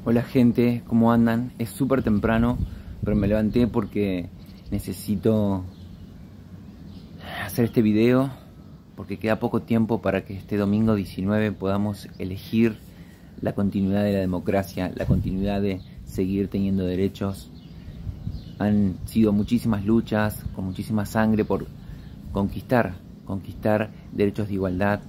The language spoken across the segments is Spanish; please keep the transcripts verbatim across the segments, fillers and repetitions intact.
Hola gente, ¿cómo andan? Es súper temprano, pero me levanté porque necesito hacer este video, porque queda poco tiempo para que este domingo diecinueve podamos elegir la continuidad de la democracia, la continuidad de seguir teniendo derechos. Han sido muchísimas luchas, con muchísima sangre por conquistar, conquistar derechos de igualdad,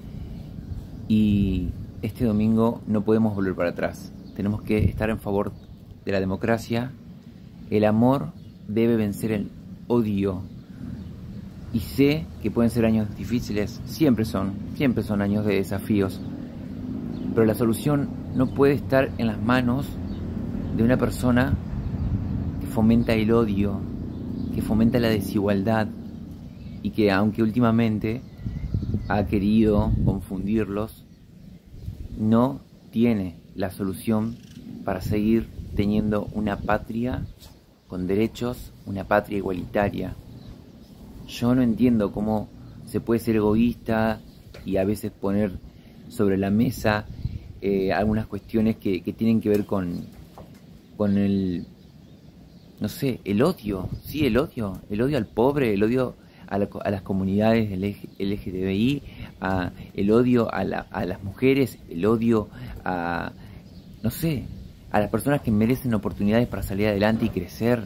y este domingo no podemos volver para atrás. Tenemos que estar en favor de la democracia. El amor debe vencer el odio. Y sé que pueden ser años difíciles, siempre son, siempre son años de desafíos. Pero la solución no puede estar en las manos de una persona que fomenta el odio, que fomenta la desigualdad y que, aunque últimamente ha querido confundirlos, no tiene la solución para seguir teniendo una patria con derechos, una patria igualitaria. Yo no entiendo cómo se puede ser egoísta y a veces poner sobre la mesa eh, algunas cuestiones que, que tienen que ver con, con el, no sé, el odio, sí, el odio, el odio al pobre, el odio a, la, a las comunidades L G T B I, a, el odio a, la, a las mujeres, el odio a, no sé, a las personas que merecen oportunidades para salir adelante y crecer.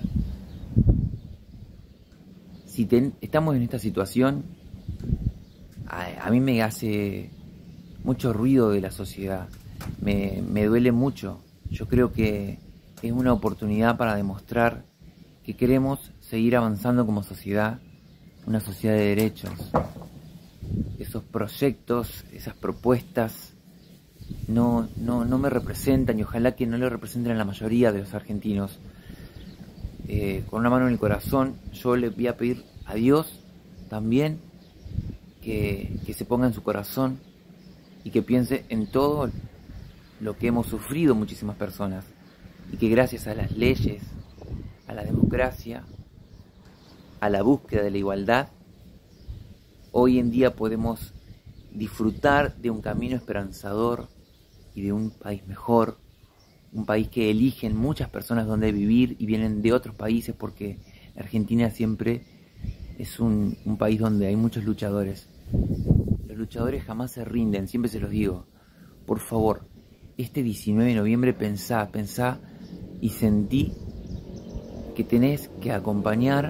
Si ten, estamos en esta situación, a, a mí me hace mucho ruido de la sociedad, me, me duele mucho. Yo creo que es una oportunidad para demostrar que queremos seguir avanzando como sociedad, una sociedad de derechos. Esos proyectos, esas propuestas no, no, no me representan, y ojalá que no lo representen a la mayoría de los argentinos. Eh, con una mano en el corazón, yo le voy a pedir a Dios también que, que se ponga en su corazón y que piense en todo lo que hemos sufrido muchísimas personas, y que gracias a las leyes, a la democracia, a la búsqueda de la igualdad, hoy en día podemos disfrutar de un camino esperanzador y de un país mejor, un país que eligen muchas personas donde vivir y vienen de otros países, porque Argentina siempre es un, un país donde hay muchos luchadores. Los luchadores jamás se rinden, siempre se los digo. Por favor, este diecinueve de noviembre pensá, pensá y sentí que tenés que acompañar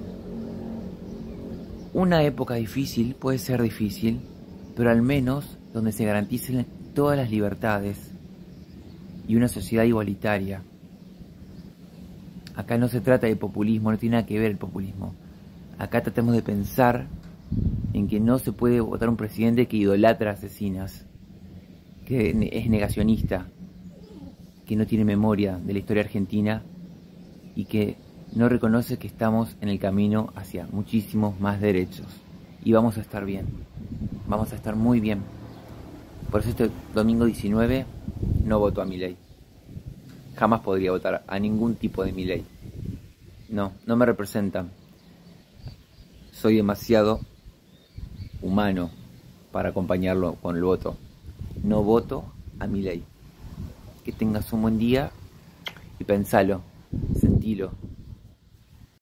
una época difícil, puede ser difícil, pero al menos donde se garanticen todas las libertades y una sociedad igualitaria. Acá no se trata de populismo, no tiene nada que ver el populismo. Acá tratamos de pensar en que no se puede votar un presidente que idolatra asesinas, que es negacionista, que no tiene memoria de la historia argentina y que no reconoce que estamos en el camino hacia muchísimos más derechos. Y vamos a estar bien, vamos a estar muy bien. Por eso este domingo diecinueve no voto a Milei. Jamás podría votar a ningún tipo de Milei. No, no me representan. Soy demasiado humano para acompañarlo con el voto. No voto a Milei. Que tengas un buen día y pensalo, sentilo.